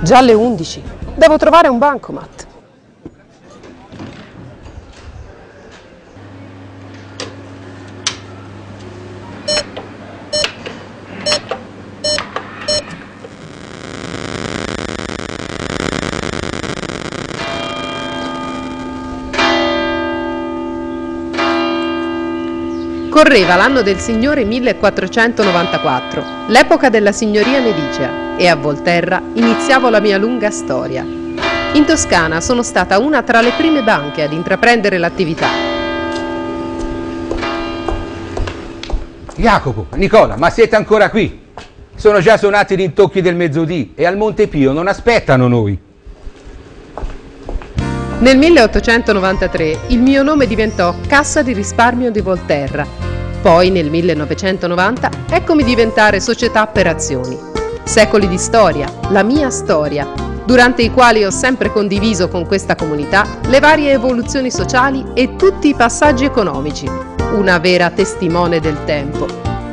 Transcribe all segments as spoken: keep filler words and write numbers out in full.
Già alle undici. Devo trovare un bancomat. Correva l'anno del Signore millequattrocentonovantaquattro, l'epoca della signoria medicea, e a Volterra iniziavo la mia lunga storia. In Toscana sono stata una tra le prime banche ad intraprendere l'attività. Jacopo, Nicola, ma siete ancora qui? Sono già suonati i rintocchi del mezzodì e al Monte Pio non aspettano noi. Nel milleottocentonovantatré il mio nome diventò Cassa di risparmio di Volterra. Poi nel millenovecentonovanta eccomi diventare società per azioni. Secoli di storia, la mia storia, durante i quali ho sempre condiviso con questa comunità le varie evoluzioni sociali e tutti i passaggi economici. Una vera testimone del tempo.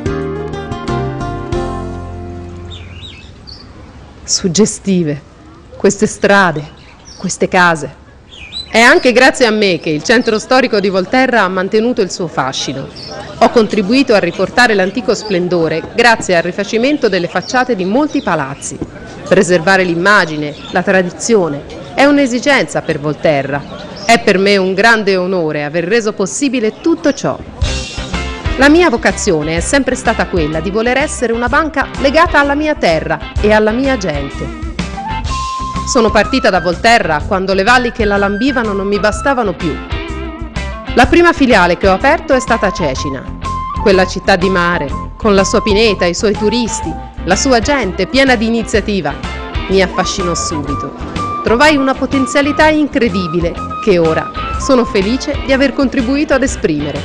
Suggestive, queste strade, queste case. È anche grazie a me che il centro storico di Volterra ha mantenuto il suo fascino. Ho contribuito a riportare l'antico splendore grazie al rifacimento delle facciate di molti palazzi. Preservare l'immagine, la tradizione, è un'esigenza per Volterra. È per me un grande onore aver reso possibile tutto ciò. La mia vocazione è sempre stata quella di voler essere una banca legata alla mia terra e alla mia gente. Sono partita da Volterra quando le valli che la lambivano non mi bastavano più. La prima filiale che ho aperto è stata Cecina, quella città di mare, con la sua pineta, i suoi turisti, la sua gente piena di iniziativa. Mi affascinò subito. Trovai una potenzialità incredibile che ora sono felice di aver contribuito ad esprimere.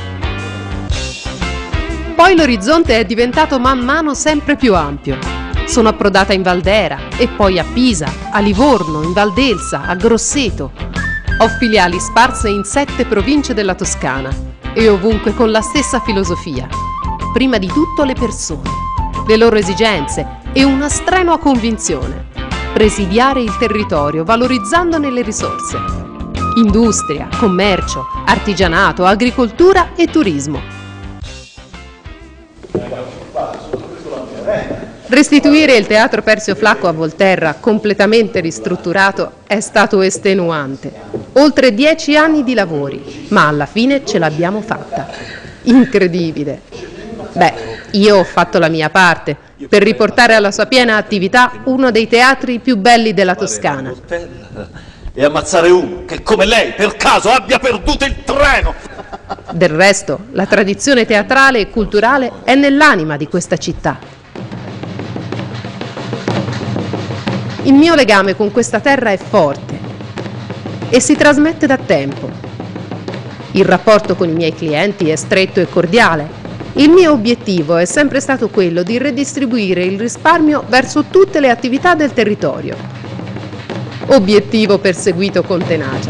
Poi l'orizzonte è diventato man mano sempre più ampio. Sono approdata in Valdera e poi a Pisa, a Livorno, in Valdelsa, a Grosseto. Ho filiali sparse in sette province della Toscana e ovunque con la stessa filosofia. Prima di tutto le persone, le loro esigenze e una strenua convinzione. Presidiare il territorio valorizzandone le risorse. Industria, commercio, artigianato, agricoltura e turismo. Restituire il Teatro Persio Flacco a Volterra, completamente ristrutturato, è stato estenuante. Oltre dieci anni di lavori, ma alla fine ce l'abbiamo fatta. Incredibile. Beh, io ho fatto la mia parte per riportare alla sua piena attività uno dei teatri più belli della Toscana. E ammazzare uno che come lei per caso abbia perduto il treno. Del resto, la tradizione teatrale e culturale è nell'anima di questa città. Il mio legame con questa terra è forte e si trasmette da tempo. Il rapporto con i miei clienti è stretto e cordiale. Il mio obiettivo è sempre stato quello di redistribuire il risparmio verso tutte le attività del territorio. Obiettivo perseguito con tenacia.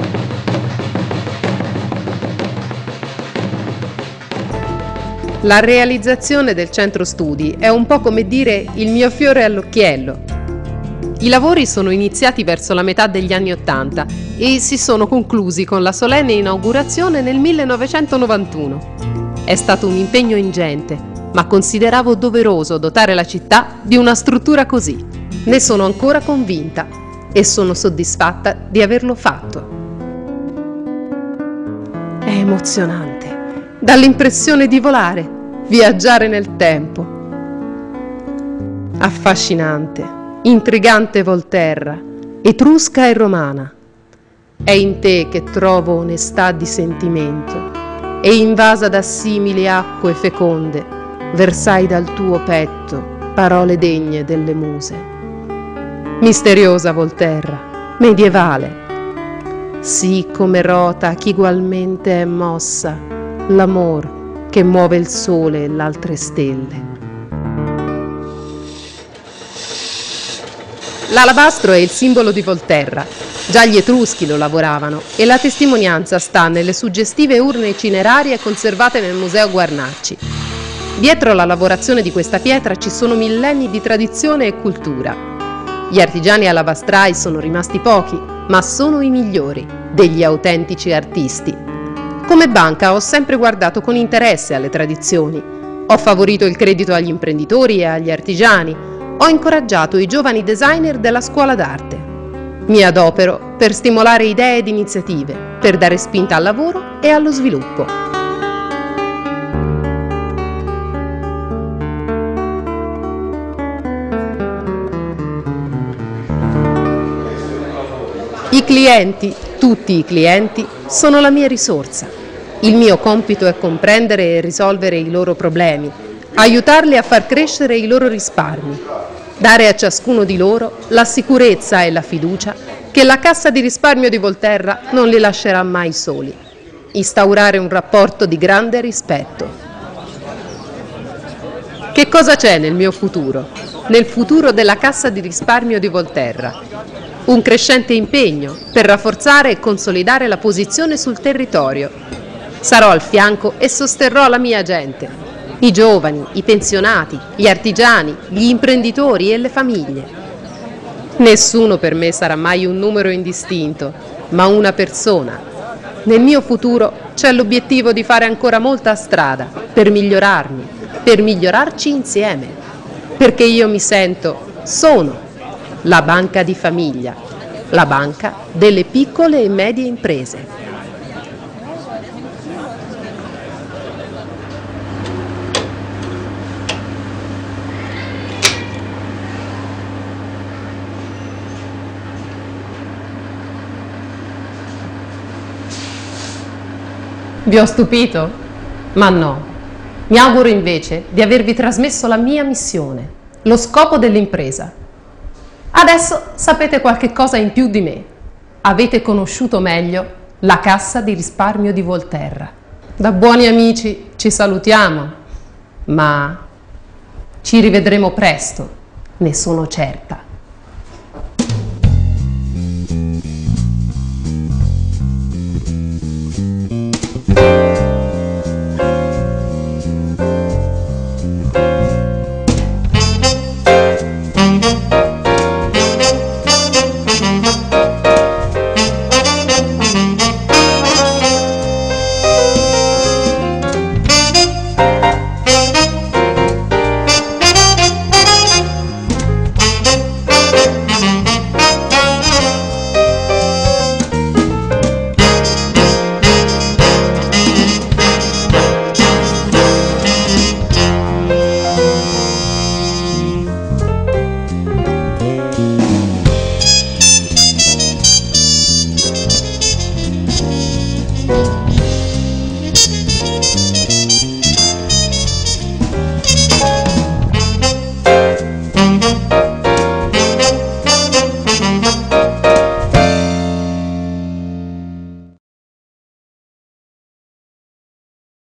La realizzazione del centro studi è un po' come dire il mio fiore all'occhiello. I lavori sono iniziati verso la metà degli anni Ottanta e si sono conclusi con la solenne inaugurazione nel millenovecentonovantuno. È stato un impegno ingente, ma consideravo doveroso dotare la città di una struttura così. Ne sono ancora convinta e sono soddisfatta di averlo fatto. È emozionante, dà l'impressione di volare, viaggiare nel tempo. Affascinante. Intrigante Volterra, etrusca e romana. È in te che trovo onestà di sentimento e invasa da simili acque feconde, versai dal tuo petto parole degne delle muse. Misteriosa Volterra, medievale, sì come rota ch'igualmente è mossa l'amor che muove il sole e l'altre stelle. L'alabastro è il simbolo di Volterra. Già gli Etruschi lo lavoravano e la testimonianza sta nelle suggestive urne cinerarie conservate nel Museo Guarnacci. Dietro la lavorazione di questa pietra ci sono millenni di tradizione e cultura. Gli artigiani alla Vastrai sono rimasti pochi, ma sono i migliori, degli autentici artisti. Come banca ho sempre guardato con interesse alle tradizioni. Ho favorito il credito agli imprenditori e agli artigiani. Ho incoraggiato i giovani designer della scuola d'arte. Mi adopero per stimolare idee ed iniziative, per dare spinta al lavoro e allo sviluppo. I clienti, tutti i clienti, sono la mia risorsa. Il mio compito è comprendere e risolvere i loro problemi, aiutarli a far crescere i loro risparmi, dare a ciascuno di loro la sicurezza e la fiducia che la Cassa di risparmio di Volterra non li lascerà mai soli. Instaurare un rapporto di grande rispetto. Che cosa c'è nel mio futuro? Nel futuro della Cassa di risparmio di Volterra? Un crescente impegno per rafforzare e consolidare la posizione sul territorio. Sarò al fianco e sosterrò la mia gente, i giovani, i pensionati, gli artigiani, gli imprenditori e le famiglie. Nessuno per me sarà mai un numero indistinto, ma una persona. Nel mio futuro c'è l'obiettivo di fare ancora molta strada per migliorarmi, per migliorarci insieme, perché io mi sento, sono la banca di famiglia, la banca delle piccole e medie imprese. Vi ho stupito? Ma no. Mi auguro invece di avervi trasmesso la mia missione, lo scopo dell'impresa. Adesso sapete qualche cosa in più di me. Avete conosciuto meglio la Cassa di risparmio di Volterra. Da buoni amici ci salutiamo, ma ci rivedremo presto, ne sono certa.